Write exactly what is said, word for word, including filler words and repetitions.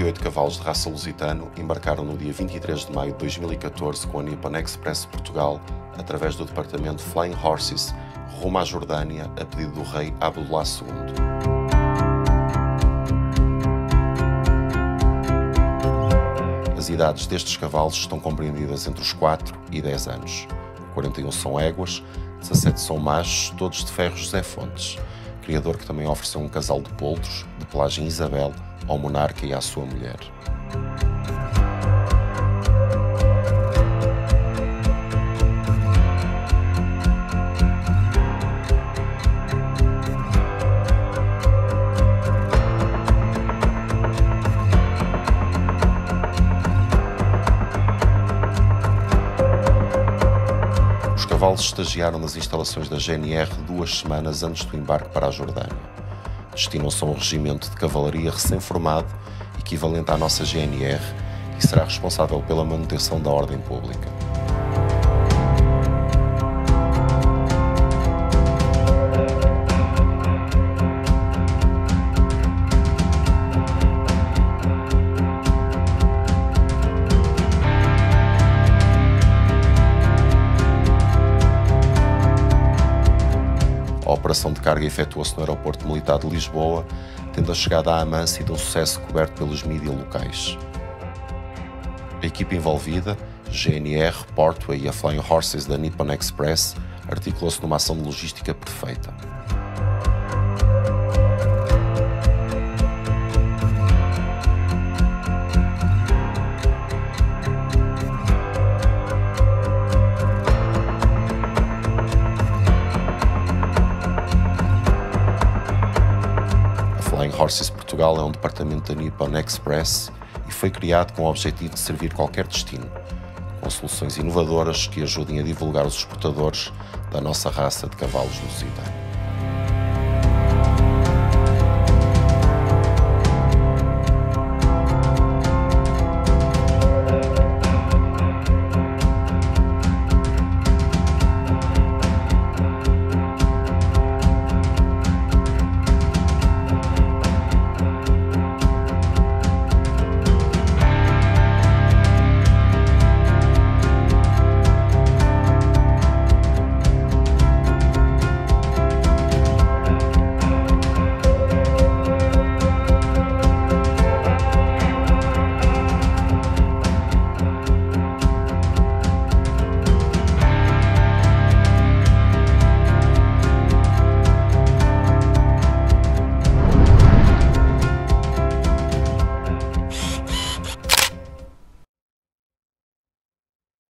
trinta e oito cavalos de raça lusitano embarcaram no dia vinte e três de maio de dois mil e catorze com a Nippon Express Portugal, através do departamento Flying Horses, rumo à Jordânia, a pedido do rei Abdullah segundo. As idades destes cavalos estão compreendidas entre os quatro e dez anos. quarenta e um são éguas, dezassete são machos, todos de ferro José Fontes, criador que também ofereceu um casal de poltros, de pelagem Isabel, ao monarca e à sua mulher. Os cavalos estagiaram nas instalações da G N R duas semanas antes do embarque para a Jordânia. Destinam-se a um regimento de cavalaria recém-formado, equivalente à nossa G N R, e será responsável pela manutenção da ordem pública. A operação de carga efetuou-se no Aeroporto Militar de Lisboa, tendo a chegada à Amã sido um sucesso coberto pelos mídias locais. A equipa envolvida, G N R, Portway e a Flying Horses da Nippon Express, articulou-se numa ação de logística perfeita. Flying Horses Portugal é um departamento da Nippon Express e foi criado com o objetivo de servir qualquer destino, com soluções inovadoras que ajudem a divulgar os exportadores da nossa raça de cavalos lusitanos.